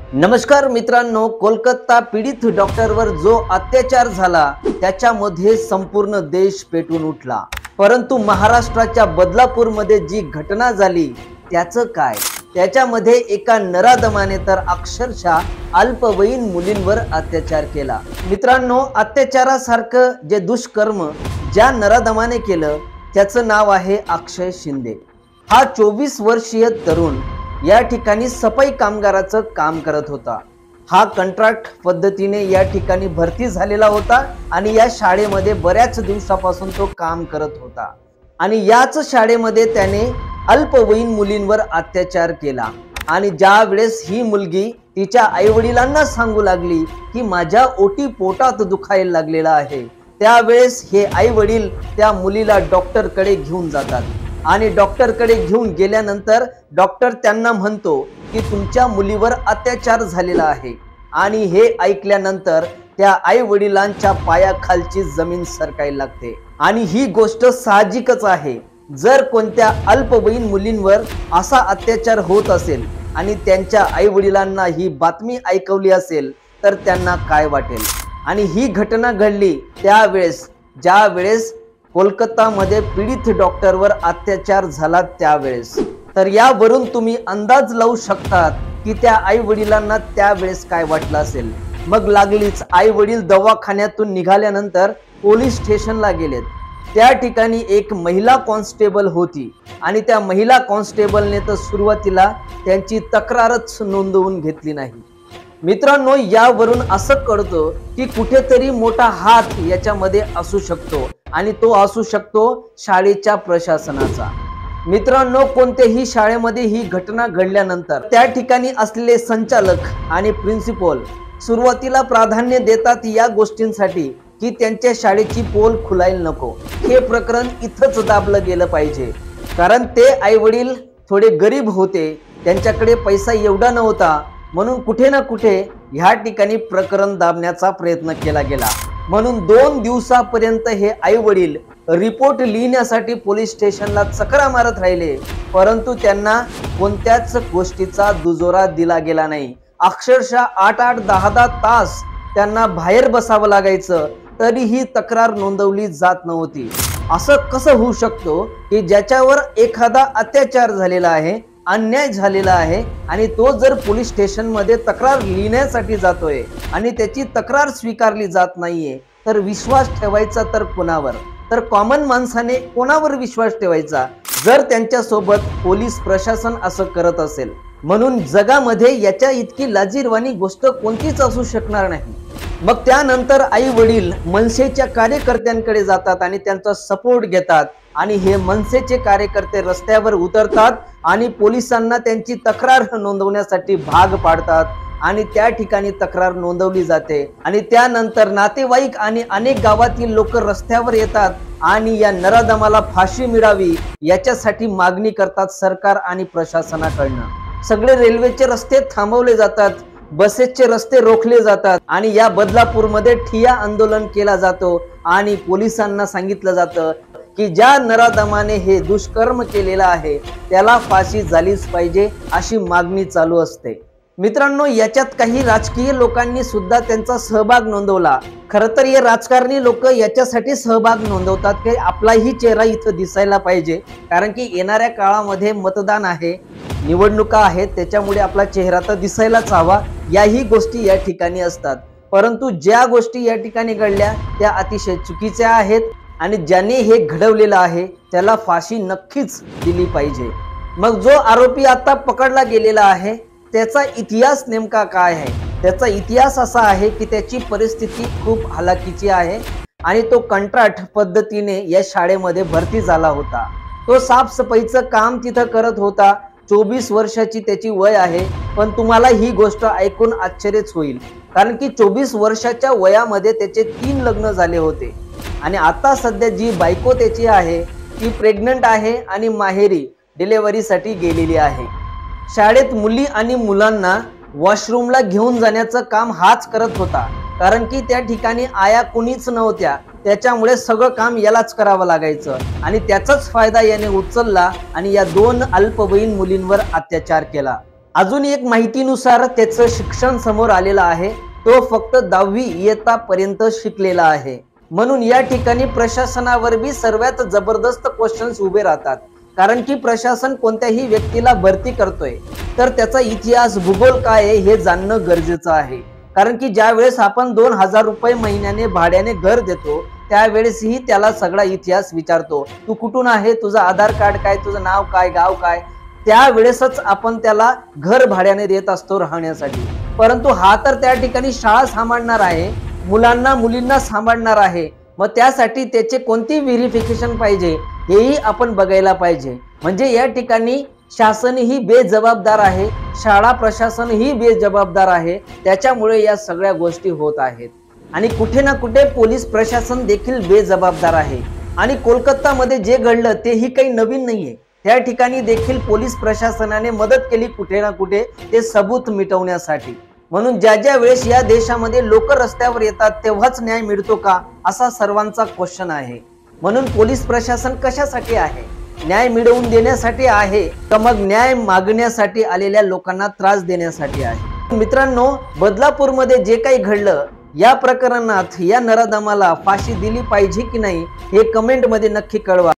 नमस्कार मित्रांनो, कोलकाता पीडित डॉक्टरवर जो अत्याचार झाला त्याच्यामध्ये संपूर्ण देश पेटून उठला। परंतु महाराष्ट्राच्या बदलापूरमध्ये जी घटना झाली त्याचं काय? त्याच्यामध्ये एका नराधमाने तर अक्षरशः अल्पवयीन मुलींवर अत्याचार केला। मित्रांनो, अत्याचारासारखं जे दुष्कर्म ज्या नराधमाने केलं त्याचं नाव आहे अक्षय शिंदे। हा 24 वर्षीय तरुण या ठिकाणी सफाई कामगाराचं काम करत होता। हा कंत्राट पद्धतीने या ठिकाणी भरती झालेला होता आणि या शाळेमध्ये बऱ्याच दिवसापासून तो काम करत होता आणि याच शाळेमध्ये त्याने अल्पवयीन मुलींवर अत्याचार केला। आणि ज्या वेळेस ही मुलगी तिच्या आईवडिलांना सांगू लागली की माझ्या ओटी पोटात दुखायला लागलेला आहे, त्यावेळेस हे आईवडील त्या मुलीला डॉक्टरकडे घेऊन जातात आणि डॉक्टरकडे घेऊन गेल्यानंतर डॉक्टर त्यांना म्हणतो की तुमच्या मुलीवर अत्याचार झालेला आहे। आणि हे ऐकल्यानंतर त्या आई वडिलांच्या पायाखालची जमीन सरकायला लागते। आणि ही गोष्ट साहजिकच आहे, जर कोणत्या अल्पवयीन मुलींवर असा अत्याचार होत असेल आणि त्यांच्या आई वडिलांना ही बातमी ऐकवली असेल तर त्यांना काय वाटेल। आणि ही घटना घडली त्यावेळेस ज्या वेळेस कोलकातामध्ये पीडित डॉक्टरवर अत्याचार झाला त्यावेळेस। तर यावरून तुम्ही अंदाज लावू शकतात की त्या आई वडिलांना त्यावेळेस काय वाटलं असेल। मग लागलीच आई वडील दवाखान्यातून निघाल्यानंतर पोलीस स्टेशनला गेलेत। त्या ठिकाणी एक महिला कॉन्स्टेबल होती आणि त्या महिला कॉन्स्टेबलने तर सुरुवातीला त्यांची तक्रारच नोंदवून घेतली नाही। मित्रांनो, यावरून असं कळतं की कुठेतरी मोठा हात याच्यामध्ये असू शकतो आणि तो असू शकतो शाळेच्या प्रशासनाचा। मित्रांनो, कोणत्याही शाळेमध्ये ही घटना घडल्यानंतर त्या ठिकाणी असलेले संचालक आणि प्रिन्सिपल सुरुवातीला प्राधान्य देतात या गोष्टींसाठी की त्यांच्या शाळेची पोल खुलायला नको, हे प्रकरण इथंच दाबलं गेलं पाहिजे। कारण ते आईवडील थोडे गरीब होते, त्यांच्याकडे पैसा एवढा नव्हता, म्हणून कुठे ना कुठे ह्या ठिकाणी प्रकरण दाबण्याचा प्रयत्न केला गेला। म्हणून 2 दिवसापर्यंत हे आई वडील रिपोर्ट लिहिण्यासाठी पोलीस स्टेशनला चकरा मारत राहिले, परंतु त्यांना कोणत्याच गोष्टीचा दुजोरा दिला गेला नाही। अक्षरशः 8-8, 10-10 तास त्यांना बाहेर बसावं लागायचं, तरीही तक्रार नोंदवली जात नव्हती। असं कसं होऊ शकतो की ज्याच्यावर एखादा अत्याचार झालेला आहे, अन्याय झालेला आहे आणि तो जर पोलीस स्टेशन मध्ये तक्रार लिहिण्यासाठी जातोय आणि त्याची तक्रार स्वीकारली जात नाहीये, तर विश्वास ठेवायचा तर कोणावर? तर कॉमन माणसाने कोणावर विश्वास ठेवायचा जर त्यांच्या सोबत पोलीस प्रशासन असं करत असेल। म्हणून जगामध्ये याच्या इतकी लाजिरवाणी गोष्ट कोणतीच असू शकणार नाही। मग त्यानंतर आई वडील मनसेच्या कार्यकर्त्यांकडे जातात आणि त्यांचा सपोर्ट घेतात आणि हे मनसेचे कार्यकर्ते रस्त्यावर उतरतात आणि पोलिसांना त्यांची तक्रार नोंदवण्यासाठी भाग पाडतात आणि त्या ठिकाणी तक्रार नोंदवली जाते। आणि त्यानंतर नातेवाईक आणि अनेक गावातील लोक रस्त्यावर येतात आणि या नराधमाला फाशी मिळावी याच्यासाठी मागणी करतात सरकार आणि प्रशासनाकडनं। सगळे रेल्वेचे रस्ते थांबवले जातात, बसेसचे रस्ते रोखले जातात आणि या बदलापूरमध्ये ठिय्या आंदोलन केला जातो आणि पोलिसांना सांगितलं जातं की ज्या नराधमाने हे दुष्कर्म केलेला आहे त्याला फाशी झालीच पाहिजे, अशी मागणी चालू असते। मित्रांनो, याच्यात काही राजकीय लोकांनी सुद्धा त्यांचा सहभाग नोंदवला। खरं तर हे राजकारणी लोक याच्यासाठी सहभाग नोंदवतात की आपलाही चेहरा इथं दिसायला पाहिजे, कारण की येणाऱ्या काळामध्ये मतदान आहे, निवडणुका आहेत, त्याच्यामुळे आपला चेहरा तर दिसायलाच हवा, याही गोष्टी या ठिकाणी असतात। परंतु ज्या गोष्टी या ठिकाणी घडल्या त्या अतिशय चुकीच्या आहेत आणि ज्याने हे घडवलेलं आहे त्याला फाशी नक्कीच दिली पाहिजे। मग जो आरोपी आता पकडला गेलेला आहे त्याचा इतिहास नेमका काय आहे? त्याचा इतिहास असा आहे की त्याची परिस्थिती खूप हालाकीची आहे आणि तो कंत्राट पद्धतीने या शाळेमध्ये भरती झाला होता। तो साफसफाईचं काम तिथं करत होता। 24 वर्षाची त्याची वय आहे। पण तुम्हाला ही गोष्ट ऐकून आश्चर्यच होईल, कारण की 24 वर्षाच्या वयामध्ये त्याचे 3 लग्न झाले होते आणि आता सध्या जी बायको त्याची आहे ती प्रेग्नंट आहे आणि माहेरी डिलिव्हरीसाठी गेलेली आहे। शाळेत मुली आणि मुलांना वॉशरूमला घेऊन जाण्याचं काम हाच करत होता, कारण की त्या ठिकाणी आया कुणीच नव्हत्या, त्याच्यामुळे सगळं काम यालाच करावं लागायचं आणि त्याचाच फायदा याने उचलला आणि या 2 अल्पवयीन मुलींवर अत्याचार केला। अजून एक माहितीनुसार त्याचं शिक्षण समोर आलेलं आहे, तो फक्त 10वी इयत्ता पर्यंत शिकलेला आहे। म्हणून या ठिकाणी प्रशासनावर बी सर्वात जबरदस्त क्वेश्चन्स उभे राहतात, कारण की प्रशासन कोणत्याही व्यक्तीला भरती करतोय तर त्याचा इतिहास भूगोल काय आहे हे जाणणं गरजेचं आहे। कारण की ज्या वेळेस आपण 2000 रुपये महिन्याने भाड्याने घर देतो त्यावेळेसही त्याला सगळा इतिहास विचारतो, तू कुठून आहे, तुझं आधार कार्ड काय, तुझं नाव काय, गाव काय, त्यावेळेसच आपण त्याला घर भाड्याने देत असतो राहण्यासाठी। परंतु हा तर त्या ठिकाणी शाळा सांभाळणार आहे, मुलांना मुलींना सांभाळणार आहे, मग त्यासाठी त्याचे कोणती व्हेरिफिकेशन पाहिजे हेही आपण बघायला पाहिजे। म्हणजे या ठिकाणी शासनही बेजबाबदार आहे, शाळा प्रशासनही बेजबाबदार आहे, त्याच्यामुळे या सगळ्या गोष्टी होत आहेत। आणि कुठे ना कुठे पोलीस प्रशासन देखील बेजबाबदार आहे। आणि कोलकातामध्ये जे घडलं तेही काही नवीन नाहीये, त्या ठिकाणी देखील पोलीस प्रशासनाने मदत केली कुठे ना कुठे ते सबूत मिटवण्यासाठी। म्हणून ज्या ज्या वेळेस या देशामध्ये लोक रस्त्यावर येतात तेव्हाच न्याय मिळतो का, असा सर्वांचा क्वेश्चन आहे। म्हणून पोलीस प्रशासन कशासाठी आहे? न्याय मिळवून देण्यासाठी आहे का मग न्याय मागण्यासाठी आलेल्या लोकांना त्रास देण्यासाठी आहे? मित्रांनो, बदलापूरमध्ये जे काही घडलं या प्रकरणात या नराधमाला फाशी दिली पाहिजे की नाही हे कमेंट मध्ये नक्की कळवा।